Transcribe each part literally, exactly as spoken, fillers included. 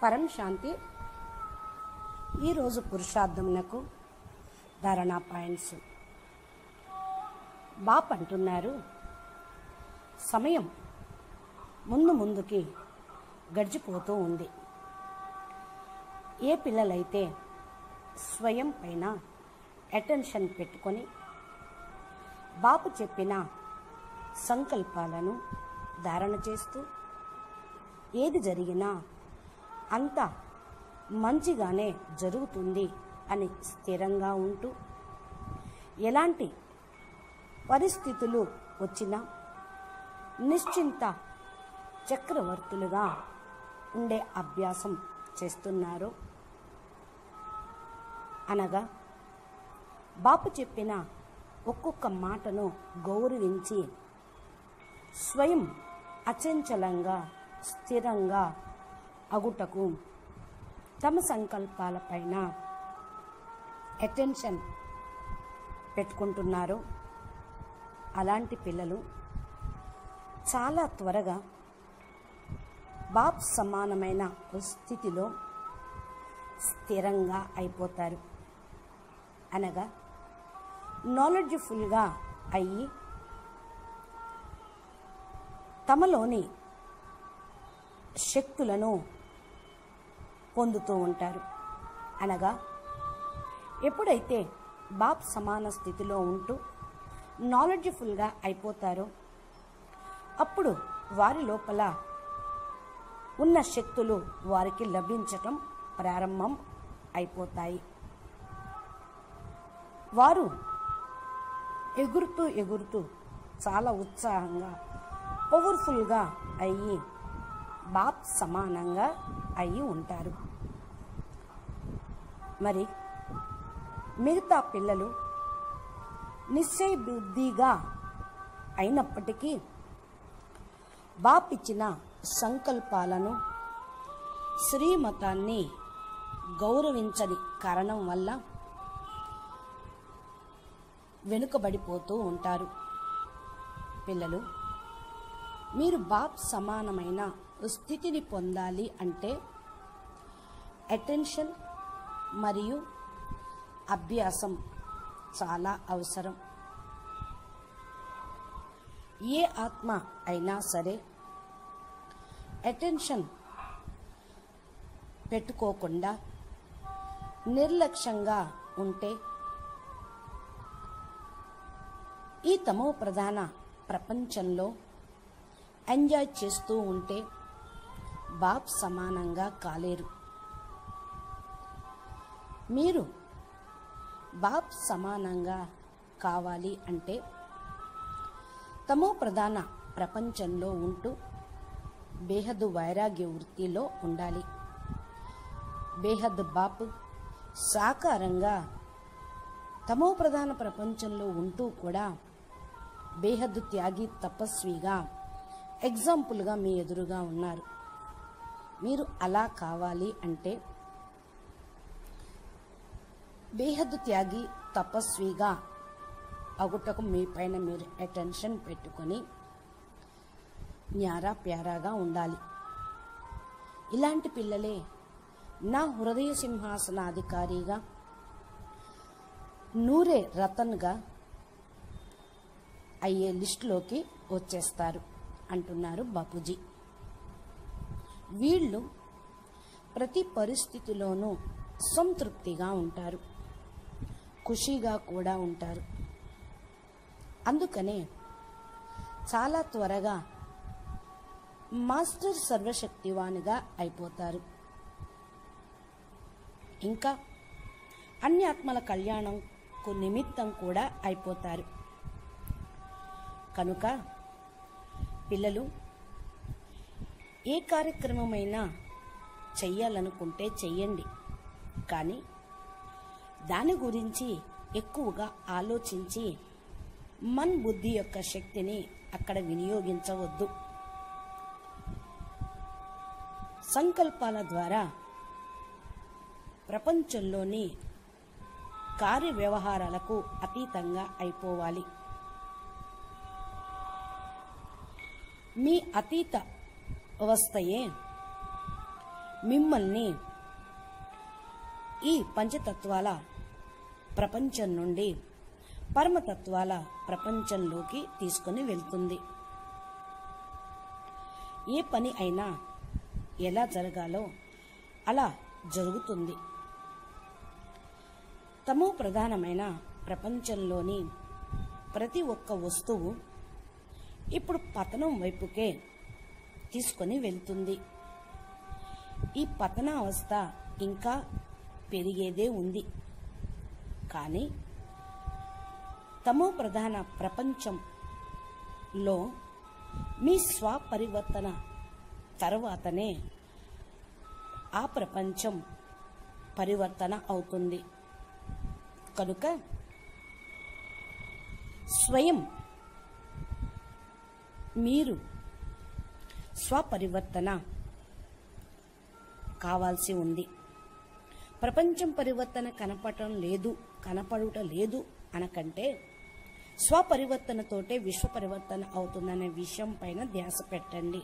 పరం శాంతి. ఈరోజు పురుషార్థమునకు ధారణా పాయింట్స్. బాప్ అంటున్నారు, సమయం ముందు ముందుకి గడిచిపోతూ ఉంది. ఏ పిల్లలైతే స్వయం పైన అటెన్షన్ పెట్టుకొని బాపు చెప్పిన సంకల్పాలను ధారణ చేస్తూ ఏది జరిగినా అంత మంచిగానే జరుగుతుంది అని స్థిరంగా ఉంటూ ఎలాంటి పరిస్థితులు వచ్చినా నిశ్చింత చక్రవర్తులుగా ఉండే అభ్యాసం చేస్తున్నారు. అనగా బాపు చెప్పిన ఒక్కొక్క మాటను గౌరవించి స్వయం అచంచలంగా స్థిరంగా అగుటకు తమ సంకల్పాలపైన అటెన్షన్ పెట్టుకుంటున్నారు. అలాంటి పిల్లలు చాలా త్వరగా బాప్ సమానమైన స్థితిలో స్థిరంగా అయిపోతారు. అనగా నాలెడ్జ్ఫుల్గా అయ్యి తమలోని శక్తులను పొందుతూ ఉంటారు. అనగా ఎప్పుడైతే బాప్ సమాన స్థితిలో ఉంటూ నాలెడ్జ్ఫుల్గా అయిపోతారో అప్పుడు వారి లోపల ఉన్న శక్తులు వారికి లభించటం ప్రారంభం అయిపోతాయి. వారు ఎగురుతూ ఎగురుతూ చాలా ఉత్సాహంగా పవర్ఫుల్గా అయ్యి బాప్ సమానంగా అయ్యి ఉంటారు. మరి మిగతా పిల్లలు నిశ్చయ బుద్ధిగా అయినప్పటికీ బాప్ ఇచ్చిన సంకల్పాలను శ్రీమతాన్ని గౌరవించని కారణం వల్ల వెనుకబడిపోతూ ఉంటారు. పిల్లలు, మీరు బాప్ సమానమైన స్థితిని పొందాలి అంటే అటెన్షన్ మరియు అభ్యాసం చాలా అవసరం. ఏ ఆత్మ అయినా సరే అటెన్షన్ పెట్టుకోకుండా నిర్లక్ష్యంగా ఉంటే ఈ తమో ప్రధాన ప్రపంచంలో ఎంజాయ్ చేస్తూ ఉంటే బాప్ సమానంగా కాలేరు. మీరు బాప్ సమానంగా కావాలి అంటే తమో ప్రధాన ప్రపంచంలో ఉంటూ బేహద్దు వైరాగ్య వృత్తిలో ఉండాలి. బేహద్దు బాప్ సాకారంగా తమో ప్రధాన ప్రపంచంలో ఉంటూ కూడా బేహద్దు త్యాగి తపస్విగా ఎగ్జాంపుల్గా మీ ఎదురుగా ఉన్నారు. మీరు అలా కావాలి అంటే బేహద్దు త్యాగి తపస్విగా అగుటకు మీ పైన మీరు అటెన్షన్ పెట్టుకొని న్యారా ప్యారాగా ఉండాలి. ఇలాంటి పిల్లలే నా హృదయ సింహాసనాధికారిగా నూరే రతన్గా అయ్యే లిస్టులోకి వచ్చేస్తారు అంటున్నారు బాపూజీ. వీళ్ళు ప్రతి పరిస్థితిలోనూ సంతృప్తిగా ఉంటారు, ఖుషీగా కూడా ఉంటారు. అందుకనే చాలా త్వరగా మాస్టర్ సర్వశక్తివానిగా అయిపోతారు. ఇంకా అన్ని ఆత్మల కళ్యాణంకు నిమిత్తం కూడా అయిపోతారు. కనుక పిల్లలు ఏ కార్యక్రమమైనా చెయ్యాలనుకుంటే చెయ్యండి, కానీ దాని గురించి ఎక్కువగా ఆలోచించి మన్ బుద్ధి యొక్క శక్తిని అక్కడ వినియోగించవద్దు. సంకల్పాల ద్వారా ప్రపంచంలోని కార్య వ్యవహారాలకు అతీతంగా అయిపోవాలి. మీ అతీత అవస్థయే మిమ్మల్ని ఈ పంచతత్వాల ప్రపంచం నుండి పరమతత్వాల ప్రపంచంలోకి తీసుకొని వెళ్తుంది. ఏ పని అయినా ఎలా జరగాలో అలా జరుగుతుంది. తమో ప్రధానమైన ప్రపంచంలోని ప్రతి ఒక్క వస్తువు ఇప్పుడు పతనం వైపుకే తీసుకొని వెళ్తుంది. ఈ పతనావస్థ ఇంకా పెరిగేదే ఉంది. కానీ తమో ప్రధాన ప్రపంచంలో మీ స్వపరివర్తన తర్వాతనే ఆ ప్రపంచం పరివర్తన అవుతుంది. కనుక స్వయం మీరు స్వపరివర్తన కావాల్సి ఉంది. ప్రపంచం పరివర్తన కనపడటం లేదు కనపడుట లేదు అనకంటే స్వపరివర్తనతోటే విశ్వ పరివర్తన అవుతుందనే విషయం పైన ధ్యాస పెట్టండి.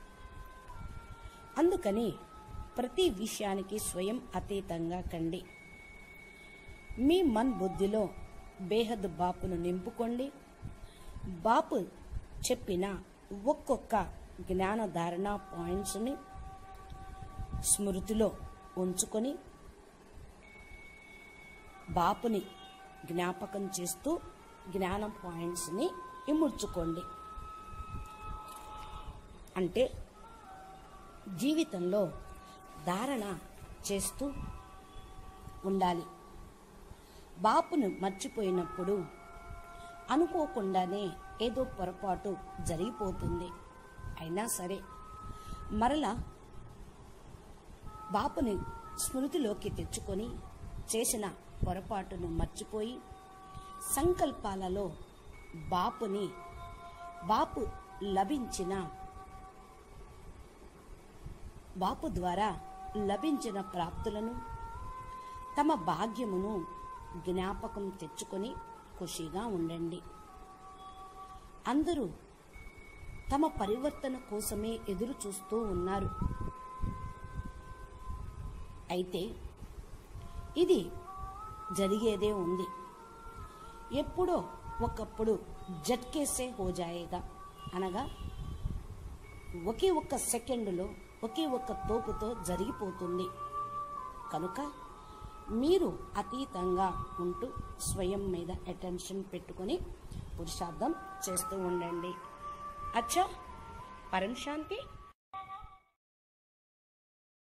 అందుకని ప్రతి విషయానికి స్వయం అతీతంగా కండి. మీ మన్ బుద్ధిలో బేహద్ బాపును నింపుకోండి. బాపు చెప్పిన ఒక్కొక్క జ్ఞానధారణ పాయింట్స్ని స్మృతిలో ఉంచుకొని బాపుని జ్ఞాపకం చేస్తూ జ్ఞాన పాయింట్స్ని ఇముడ్చుకోండి. అంటే జీవితంలో ధారణ చేస్తూ ఉండాలి. బాపును మర్చిపోయినప్పుడు అనుకోకుండానే ఏదో పొరపాటు జరిగిపోతుంది. అయినా సరే మరలా బాపుని స్మృతిలోకి తెచ్చుకొని చేసిన పొరపాటును మర్చిపోయి సంకల్పాలలో బాపుని బాపు లభించిన బాపు ద్వారా లభించిన ప్రాప్తులను తమ భాగ్యమును జ్ఞాపకం తెచ్చుకొని ఖుషిగా ఉండండి. అందరూ తమ పరివర్తన కోసమే ఎదురు చూస్తూ ఉన్నారు. అయితే ఇది జరిగేదే ఉంది. ఎప్పుడో ఒకప్పుడు జట్కేసే హో జాయేగా అనగా ఒకే ఒక్క సెకండులో ఒకే ఒక్క తోపుతో జరిగిపోతుంది. కనుక మీరు అతీతంగా ఉంటూ స్వయం మీద అటెన్షన్ పెట్టుకొని పురుషార్థం చేస్తూ ఉండండి. అచ్చా, పరం శాంతి.